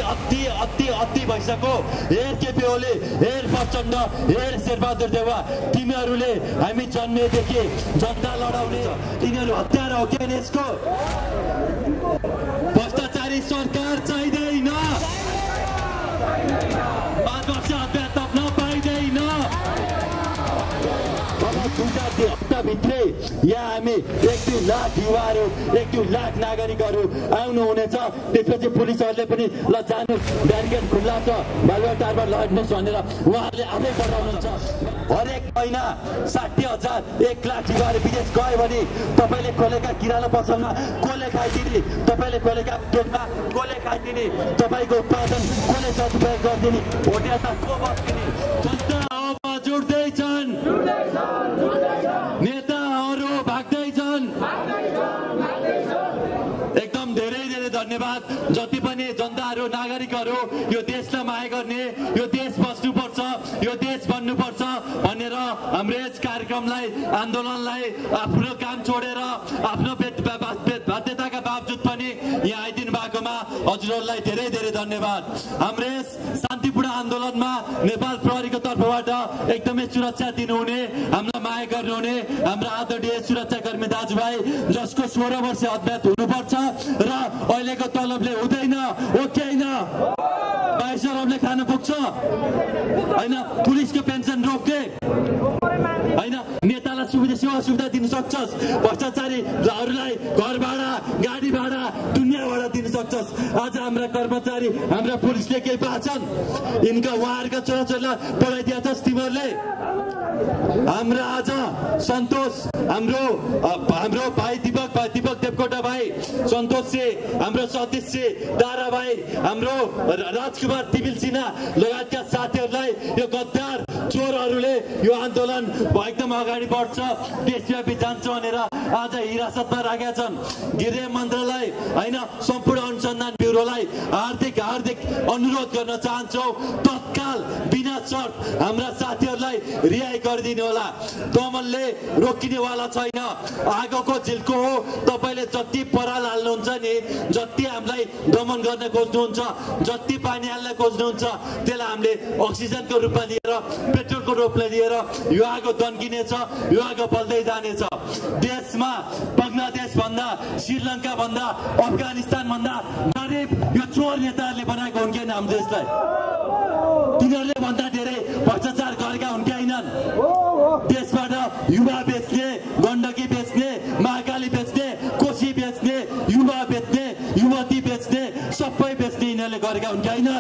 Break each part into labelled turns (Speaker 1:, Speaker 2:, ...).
Speaker 1: अति अति अति भइसक्यो। हेर केपी ओली, हेर प्रचण्ड, हेर शेरबहादुर देउवा, तिमीहरूले हामी जन्मेदेखि जनता लडाउने तिनीहरू हत्यारा हो के यसको? भ्रष्टाचारी सरकार चाहिँदैन, 5 वर्ष अभ्यास थप्न पाइँदैन। हप्ताभित्रै यहाँ हामी 1-2 लाख युवाहरू 1-2 लाख नागरिकहरू आउनुहुनेछ। त्यसपछि पुलिसहरूले पनि ल जानु ब्यारिकेड खुल्ला छ बालुवाटारमा लड्नुहोस् भनेर उहाँहरूले आफै पठाउनुहुन्छ। हरेक महिना 60,000 1 लाख युवाहरू विदेश गयो भने तपाईँले खोलेका किराना पसलमा कसले खाइदिने? तपाईँले खोलेका पेटमा कसले खाइदिने? तपाईँको उत्पादन कसले सदुपयोग गरिदिने? होटेल त को बस्दिने? जनता अब जुट्दैछन्, नेताहरू भाग्दैछन्। एकदम धेरै धेरै धन्यवाद। जति पनि जनताहरू नागरिकहरू यो देशलाई माया गर्ने, यो देश बस्नुपर्छ, यो देश बन्नुपर्छ भनेर हाम्रो यस कार्यक्रमलाई आन्दोलनलाई आफ्नो काम छोडेर आफ्नो बाध्यताका बावजुद पनि यहाँ आइदिनु भएकोमा हजुरहरूलाई धेरै धेरै धन्यवाद। हाम्रो यस शान्तिपूर्ण आन्दोलनमा नेपाल प्रहरीको तर्फबाट एकदमै सुरक्षा दिनुहुने, हामीलाई माया गर्नुहुने हाम्रो आदरणीय सुरक्षाकर्मी दाजुभाइ जसको 16 वर्ष अभ्यास हुनुपर्छ र अहिलेको तलबले हुँदैन, ओकेन? 22 अरबले खान पुग्छ होइन? पुलिसको पेन्सन रोक्ने होइन? नेतालाई सुविधा दिन सक्छस्, भ्रष्टाचारीहरूलाई घर भाडा गाडी भाडा दुनियाँ भाडा दिन सक्छस्। आज हाम्रा कर्मचारी हाम्रा पुलिसले केही पाछन्? यिनका उहाँहरूका छोराछोरीलाई पढाइदिया छस् तिमीहरूले? हाम्रा आज सन्तोष हाम्रो भाइ दीपक देवकोटा भाइ, सन्तोष से, हाम्रो सतीश से, दारा भाइ, हाम्रो राजकुमार तिमिल सिन्हा लगायतका साथीहरूलाई यो गद्दार चोरहरूले यो आन्दोलन एकदम अगाडि बढ्छ, देशव्यापी जान्छ भनेर आज हिरासतमा राखेका छन्। गृह मन्त्रालय होइन सम्पूर्ण अनुसन्धान ब्युरोलाई हार्दिक अनुरोध गर्न चाहन्छौँ, तत्काल बिना शर्त हाम्रा साथीहरूलाई रिहाई गरिदिनु होला। दमनले रोकिनेवाला छैन, आगोको झिल्को हो। तपाईँले जति पराल हाल्नुहुन्छ नि, जति हामीलाई दमन गर्न खोज्नुहुन्छ, जति पानी हाल्न खोज्नुहुन्छ, त्यसलाई हामीले अक्सिजनको रूपमा लिएर पेट्रोलको रूपमा लिएर यो आगो दन्किनेछ, यो आगो बल्दै जानेछ। देशमा बङ्गलादेश भन्दा, श्रीलङ्का भन्दा, अफगानिस्तान भन्दा गरिब यो चोर नेताहरूले बनाएको हुन् कि हाम्रो देशलाई? तिनीहरूले भन्दा धेरै भ्रष्टाचार गरेका हुन् कि होइनन्? देशबाट युवा बेच्ने, गण्डकी बेच्ने, महाकाली बेच्ने, कोशी बेच्ने, युवा बेच्ने, युवती बेच्ने, सबै बेच्ने यिनीहरूले गरेका हुन् कि होइनन्?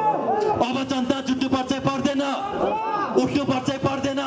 Speaker 1: अब जनता जुट्नु पर्छ पर्दैन? उठ्नु पर्छ पर्दैन?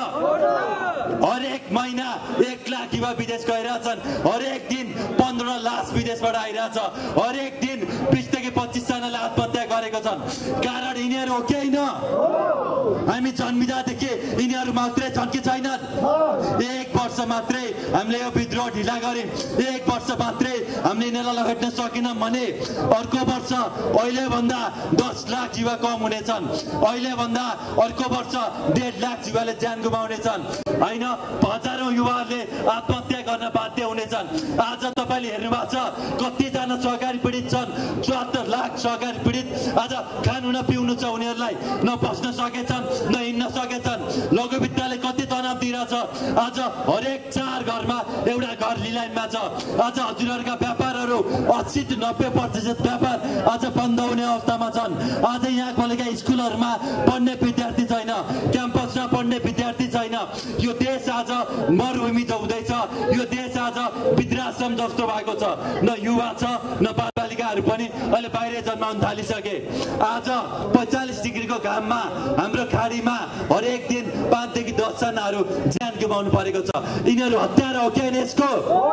Speaker 1: हरेक महिना 1 लाख युवा विदेश गइरहेछन्, हरेक दिन 15 लाख विदेशबाट आइरहेछ, हरेक दिन 20 देखि 25 जनाले आत्महत्या गरेका छन्। कारण यिनीहरू हो कि होइन? हामी जन्मिँदादेखि यिनीहरू मात्रै छन् कि छैनन्? 1 वर्ष मात्रै हामीले यो विद्रोह ढिला गर्यौँ, 1 वर्ष मात्रै हामीले यिनीहरूलाई लखेट्न सकेनौँ भने अर्को वर्ष अहिलेभन्दा 10 लाख युवा कम हुनेछन्, अहिलेभन्दा अर्को वर्ष 1.5 लाख युवाले ज्यान गुमाउनेछन् होइन? हजारौं युवाहरूले आत्महत्या गर्न बाध्य हुनेछन्। आज तपाईँले हेर्नु भएको छ कतिजना सहकारी पीडित छन्, 74 लाख सहकारी पीडित आज खानु न पिउनु छ उनीहरूलाई, न बस्न सकेछन्, न हिँड्न सकेछन्। लघु वित्तले कति तनाव दिइरहेछ। आज हरेक 4 घरमा एउटा घर लिलाइनमा छ। आज हजुरहरूका व्यापारहरू 80-90% व्यापार आज बन्द हुने अवस्थामा छन्। आज यहाँ खोलेका स्कुलहरूमा पढ्ने विद्यार्थी छैन, क्याम्पसमा पढ्ने विद्यार्थी छैन। यो देश आज मरुभूमि हुँदैछ, यो देश आज वृद्धाश्रम जस्तो भएको छ। न युवा छ, न बालबालिकाहरू पनि अहिले बाहिर जन्माउन थालिसके। आज 45 डिग्रीको घाममा हाम्रो खाडीमा हरेक दिन 5 देखि 10 जनाहरू ज्यान गुमाउनु परेको छ। यिनीहरू हत्यारा हो कि यसको?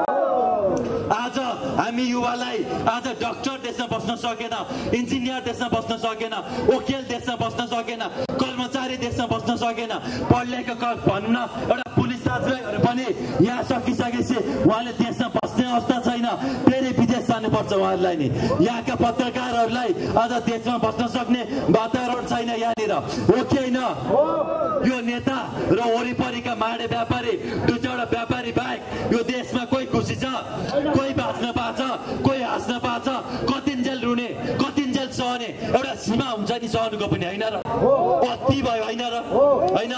Speaker 1: आज हामी युवालाई आज डाक्टर देशमा बस्न सकेन, इन्जिनियर देशमा बस्न सकेन, वकिल देशमा बस्न सकेन, कर्मचारी देशमा बस्न सकेन। पढलेको भनौँ न एउटा पुलिस दाजुभाइहरू पनि यहाँ सकिसकेपछि उहाँले देशमा बस्ने अवस्था छैन, फेरि विदेश जानुपर्छ उहाँहरूलाई नि। यहाँका पत्रकारहरूलाई आज देशमा बस्न सक्ने वातावरण छैन यहाँनिर, हो कि होइन? यो नेता र वरिपरिका माडे व्यापारी 2-4 व्यापारी बाहेक यो देशमा कोही खुसी छ? कोही बाँच्न पाछ, कोही हाँस्न पाछ? कतिन्जेल रुने, कतिन्जेल सहने? एउटा सीमा हुन्छ नि सहनुको पनि, होइन र? अति भयो, होइन र? होइन,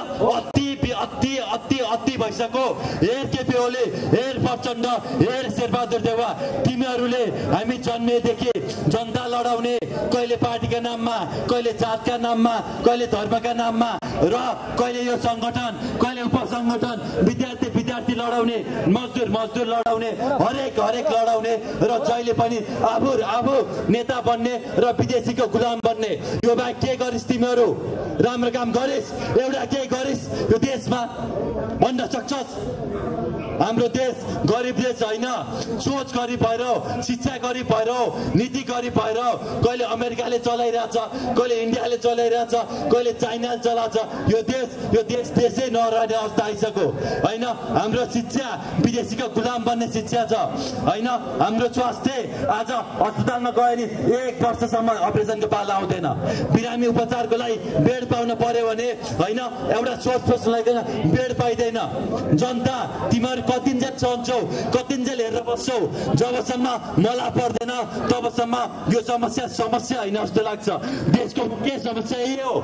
Speaker 1: अति भइसक्यो। हेर केपी ओली, हेर प्रचण्ड, हेर शेरबहादुर देउवा, तिमीहरूले हामी जन्मेदेखि जनता लडाउने, कहिले पार्टीका नाममा, कहिले जातका नाममा, कहिले धर्मका नाममा, र कहिले यो संगठन, कहिले उपसंगठन, विद्यार्थी लडाउने, मजदुर लडाउने, हरेक लडाउने, र जहिले पनि आफू नेता बन्ने र विदेशीको गुलाम बन्ने। यो बाहेक के गरिस् तिमीहरू? राम्रो काम गरिस्, एउटा के गरिस् यो देशमा भन्न सक्छस्? हाम्रो देश गरिब देश होइन, सोच गरिब भएर, शिक्षा गरिब भएर, नीति गरिब भएर कहिले अमेरिकाले चलाइरहेछ, कहिले इन्डियाले चलाइरहेछ, कहिले चाइनाले चलाउँछ। यो देश देशै नरहने अवस्था आइसक्यो, होइन? हाम्रो शिक्षा विदेशीको गुलाम बन्ने शिक्षा छ, होइन? हाम्रो स्वास्थ्य आज अस्पतालमा गयो नि 1 वर्षसम्म अपरेसनको पाला आउँदैन। बिरामी उपचारको लागि बेड पाउन पर्यो भने, होइन, एउटा सोच लगाइकन बेड पाइँदैन। जनता तिमीहरू कतिन्जेल सहन्छौ, कतिन्जेल हेरेर बस्छौ? जबसम्म मलाई पर्दैन तबसम्म यो समस्या होइन जस्तो लाग्छ। देशको मुख्य समस्या यही हो।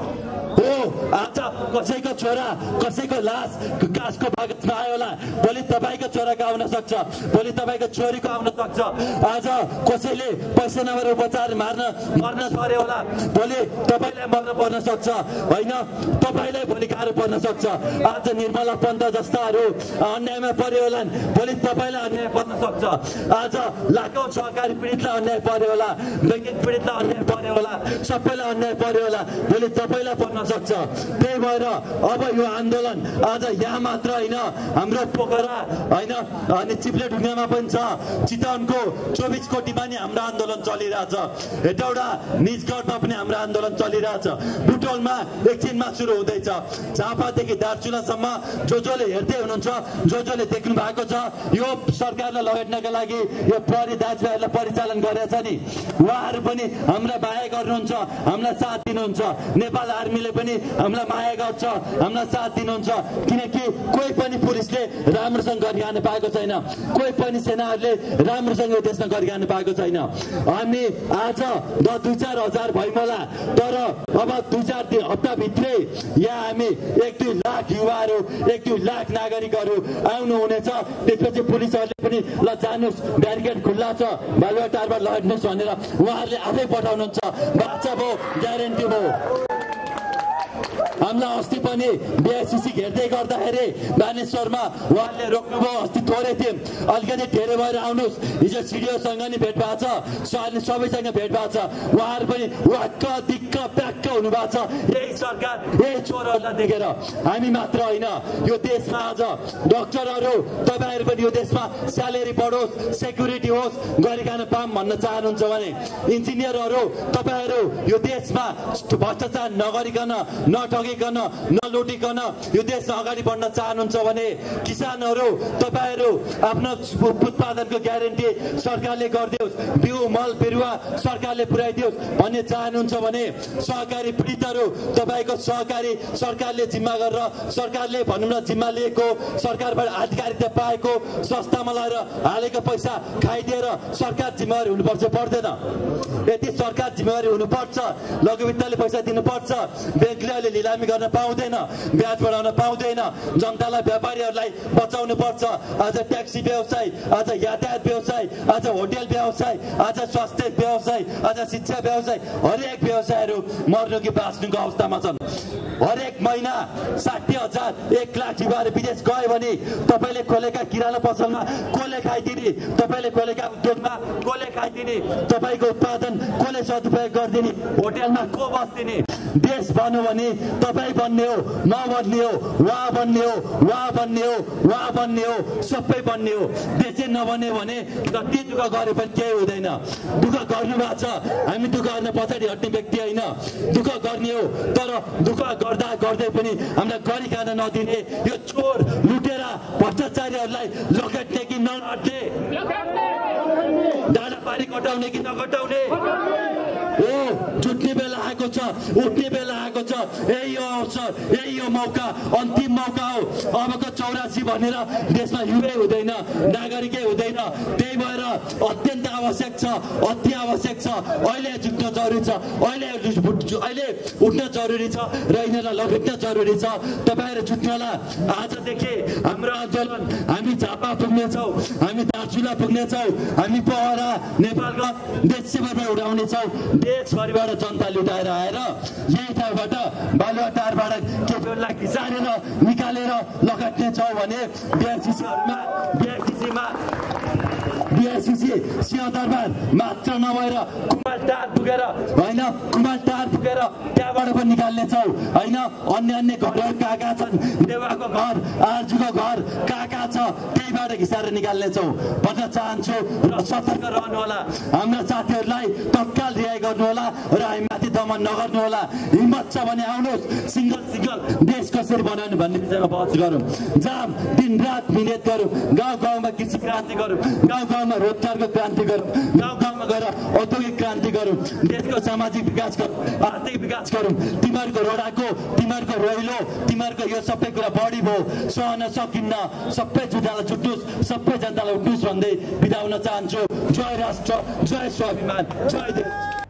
Speaker 1: आज कसैको छोरा, कसैको लास कासको कागजमा आयो होला, भोलि तपाईँको छोराको आउन सक्छ, भोलि तपाईँको छोरीको आउन सक्छ। आज कसैले पैसा नभएर उपचार मर्न पर्यो होला, भोलि तपाईँलाई मर्न पर्न सक्छ, होइन? तपाईँलाई भोलि गाह्रो पर्न सक्छ। आज निर्मला पन्त जस्ताहरू अन्यायमा पर्यो होला, भोलि तपाईँलाई अन्याय पर्न सक्छ। आज लाखौं सहकारी पीडितलाई अन्याय पर्यो होला, वैज्ञानिक पीडितलाई अन्याय पर्यो होला, सबैलाई अन्याय पर्यो होला, भोलि तपाईँलाई पर्न सक्छ। त्यही भएर अब यो आन्दोलन आज यहाँ मात्र होइन, हाम्रो पोखरा, होइन, अनि चिप्ले ढुङ्गामा पनि छ, चितवनको 24 कोटीमा नि हाम्रो आन्दोलन चलिरहेछ, हेटौडा निजगढमा पनि हाम्रो आन्दोलन चलिरहेछ, बुटोलमा एकछिनमा सुरु हुँदैछ। झापादेखि दार्चुलासम्म जसले हेर्दै हुनुहुन्छ, जसले देख्नु भएको छ, यो सरकारलाई लखेट्नका लागि यो प्रहरी दाजुभाइहरूलाई परिचालन गरेछ नि, उहाँहरू पनि हामीलाई माया गर्नुहुन्छ, हामीलाई साथ दिनुहुन्छ। नेपाल आर्मीले पनि हामीलाई माया गर्छ, हामीलाई साथ दिनुहुन्छ। किनकि कोही पनि पुलिसले राम्रोसँग गरिखान पाएको छैन, कोही पनि सेनाहरूले राम्रोसँग यो देशमा गरिखान पाएको छैन। हामी आज 2-4 हजार भइमला, तर अब 2-4 हप्ताभित्रै यहाँ हामी 1-2 लाख युवाहरू, 1-2 लाख नागरिकहरू आउनु हुनेछ। त्यसपछि पुलिसहरूले पनि ल जानुहोस्, ब्यारिकेड खुल्ला छ, बालुवाटारबाट लड्नुहोस् भनेर उहाँहरूले आफै पठाउनुहुन्छ। बाचा भयो, ग्यारेन्टी भयो। हामीलाई अस्ति पनि बिआइसिसी घेर्दै गर्दाखेरि बानेश्वरमा उहाँले रोक्नुभयो। अस्ति थोरै थियौँ, अलिकति धेरै भएर आउनुहोस्। हिजो सिडिओसँग नि भेट भएको छ, सबैसँग भेट भएको छ। उहाँहरू पनि वाक्क दिक्क प्याक्क हुनुभएको छ यही सरकार, यही चोरहरूलाई देखेर। हामी मात्र होइन, यो देशमा आज डक्टरहरू, तपाईँहरू पनि यो देशमा स्यालेरी बढोस्, सेक्युरिटी होस्, गरिखान पाऊँ भन्न चाहनुहुन्छ भने, इन्जिनियरहरू तपाईँहरू यो देशमा भ्रष्टाचार नगरिकन, नठगिकन, नलुटिकन यो देशमा अगाडि बढ्न चाहनुहुन्छ भने, किसानहरू तपाईँहरू आफ्नो उत्पादनको ग्यारेन्टी सरकारले गरिदियोस्, बिउ मल बिरुवा सरकारले पुर्याइदियोस् भन्ने चाहनुहुन्छ भने, सहकारी पीडितहरू तपाईँको सहकारी सरकारले जिम्मा गरेर, सरकारले भनौँ न जिम्मा लिएको, सरकारबाट आधिकारिकता पाएको संस्थामा लगेर हालेको पैसा खाइदिएर सरकार जिम्मेवारी हुनुपर्छ पर्दैन? यदि सरकार जिम्मेवारी हुनुपर्छ, लघुवित्तले पैसा दिनुपर्छ, ब्याङ्कले अहिले लिलामी गर्न पाउँदैन, ब्याज बढाउन पाउँदैन, जनतालाई व्यापारीहरूलाई बचाउनु पर्छ। आज ट्याक्सी व्यवसाय, आज यातायात व्यवसाय, आज होटेल व्यवसाय, आज स्वास्थ्य व्यवसाय, आज शिक्षा व्यवसाय, हरेक व्यवसायहरू मर्नु कि बाँच्नुको अवस्थामा छन्। हरेक महिना 60,000, 1 लाख युवाहरू विदेश गयो भने तपाईँले खोलेका किराना पसलमा कसले खाइदिने, तपाईँले खोलेका उद्योगमा कसले खाइदिने, तपाईँको उत्पादन कसले सदुपयोग गरिदिने, होटेलमा को बस्दिने? देश बन्यो भने तपाईँ बन्ने हो, नबन्ने हो, उहाँ बन्ने हो, उहाँ बन्ने हो, उहाँ बन्ने हो, सबै बन्ने हो। देशै नबन्यो भने जति दुःख गरे पनि केही हुँदैन। दुःख गर्नु भएको छ, हामी दुःख गर्न पछाडि हट्ने व्यक्ति होइन, दुःख गर्ने हो। तर दुःख गर्दा गर्दै पनि हामीलाई गरी खान नदिने यो चोर लुटेरा भ्रष्टाचारीहरूलाई लखेट्ने कि नलट्ने, डाँडा पारी कटाउने कि नकटाउने, जुट्ने बेला आएको छ, उठ्ने बेला आएको छ। यही हो अवसर, यही हो मौका, अन्तिम मौका हो। अबको 84 भनेर देशमा युवै हुँदैन, नागरिकै हुँदैन। त्यही भएर अत्यन्त आवश्यक छ, अति आवश्यक छ। अहिले जुट्न जरुरी छ, अहिले उठ्न जरुरी छ र यिनीहरूलाई लखेट्न जरुरी छ। तपाईँहरू जुट्नुहोला। आजदेखि हाम्रो आन्दोलन हामी झापा पुग्नेछौँ, हामी दार्चुला पुग्नेछौँ, हामी पहरा नेपालका देशबाट उडाउनेछौँ। देशभरिबाट जनता लुटाएर आएर यही ठाउँबाट बालुवाटारबाट केपीओलीलाई खिचारेर निकालेर लखेट्नेछौँ भने बिआरसिसी सिंहदरबार मात्र नभएर कुमालटार पुगेर होइन, कुमालटार पुगेर त्यहाँबाट पनि निकाल्नेछौँ होइन। अन्य घरहरू कहाँ कहाँ छन्, देवाको घर, आर्जुको घर कहाँ कहाँ छ, त्यहीबाट घिसारेर निकाल्नेछौँ भन्न चाहन्छु। र सतर्क रहनुहोला, हाम्रा साथीहरूलाई तत्काल रिहाई गर्नुहोला र हामीमाथि दमन नगर्नुहोला। हिम्मत छ भने आउनुहोस्, सिङ्गल देश कसरी बनाउनु भन्ने विषयमा बहस गरौँ। जाम दिनरात मिहिनेत गरौँ, गाउँ गाउँमा कृषि क्रान्ति गरौँ, गाउँ गाउँमा रोजगारको क्रान्ति गरौँ, गाउँ गाउँमा गएर औद्योगिक क्रान्ति गरौँ, देशको सामाजिक विकास गरौँ, आर्थिक विकास गरौँ। तिमीहरूको रोडाको, तिमीहरूको रोइलो, तिमीहरूको यो सबै कुरा बढी भयो, सहन सकिन्न। सबै जुटालाई जुट्नुहोस्, सबै जनतालाई उठ्नुहोस् भन्दै बिदा हुन चाहन्छु। जय राष्ट्र, जय स्वाभिमान, जय देश।